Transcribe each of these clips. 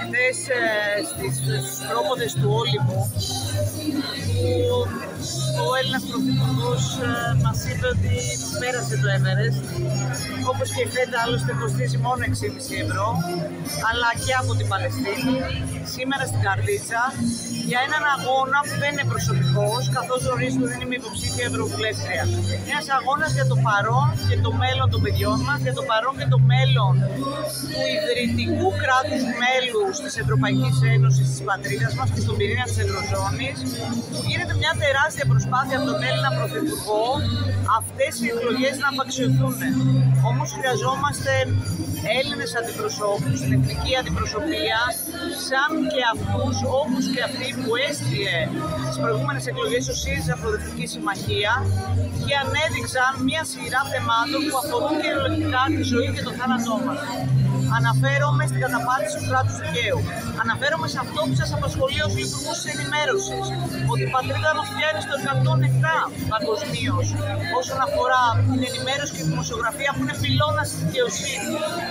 χθες στις πρόποδες του Όλυμπου, που ο Έλληνας Πρωθυπουργός μας είπε ότι πέρασε το Everest, όπως και η ΦΕΤΑ άλλωστε κοστίζει μόνο 6,5 ευρώ, αλλά και από την Παλαιστίνη, σήμερα στην Καρδίτσα, για έναν αγώνα που δεν είναι προσωπικός, καθώς γνωρίζετε ότι δεν είμαι υποψήφια ευρωβουλεύτρια. Ένας αγώνας για το παρόν και το μέλλον των παιδιών μας, για το παρόν και το μέλλον του ιδρυτικού κράτους μέλους της Ευρωπαϊκής Ένωσης, της πατρίδας μας και στον πυρήνα της Ευρωζώνης, που γίνεται μια τεράστια προσπάθεια από τον Έλληνα Πρωθυπουργό αυτές οι εκλογές να απαξιωθούν. Όμως χρειαζόμαστε Έλληνες αντιπροσώπους, την εθνική αντιπροσωπεία, σαν και αυτούς, όπως και αυτοί που έστειλε στις προηγούμενες εκλογές ο ΣΥΡΙΖΑ Προοδευτική Συμμαχία και ανέδειξαν μια σειρά θεμάτων που αφορούν κυριολεκτικά τη ζωή και το θάνατό μας. Αναφέρομαι στην καταπάτηση του κράτους δικαίου. Αναφέρομαι σε αυτό που σας απασχολεί ως υπουργούς της ενημέρωσης, ότι η πατρίδα μας πιάνει στο 107 παγκοσμίως όσον αφορά την ενημέρωση και τη δημοσιογραφία που είναι πυλώνας της δικαιοσύνης.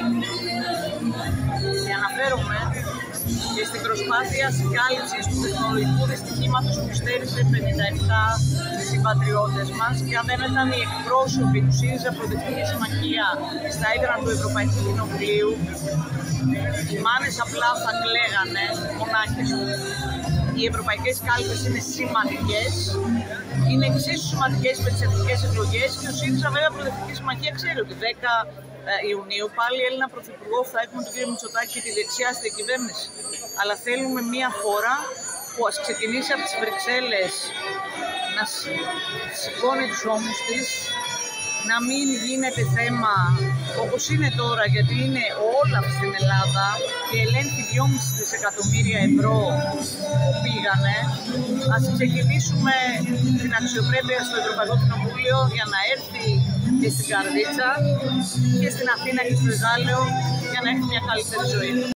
Και αναφέρομαι και στην προσπάθεια συγκάλυψης του τεχνολογικού δυστυχήματος που στέρισε 57 συμπατριώτες μας, και αν δεν ήταν οι εκπρόσωποι του ΣΥΡΙΖΑ Προοδευτική Συμμαχία στα έδρανα του Ευρωπαϊκού Κοινοβουλίου, οι μάνες απλά θα κλαίγανε μονάχες τους. Οι ευρωπαϊκές κάλπες είναι σημαντικές, είναι εξίσου σημαντικές με τις εθνικές εκλογές, και ο ΣΥΡΙΖΑ βέβαια Προοδευτική Συμμαχία ξέρει ότι 10 Ιουνίου πάλι Έλληνα Πρωθυπουργό θα έχουμε τον κύριο Μητσοτάκη και τη δεξιά στη διακυβέρνηση. Αλλά θέλουμε μια χώρα που ας ξεκινήσει από τις Βρυξέλλες να σηκώνει τους ώμους της, να μην γίνεται θέμα όπως είναι τώρα, γιατί είναι όλα στην Ελλάδα και ελέγχει 2,5 δισεκατομμύρια ευρώ που πήγανε. Ας ξεκινήσουμε την αξιοπρέπεια στο Ευρωπαϊκό Κοινοβούλιο για να έρθει και στην Καρδίτσα και στην Αθήνα και στο Εγάλεο για να έχει μια καλύτερη ζωή.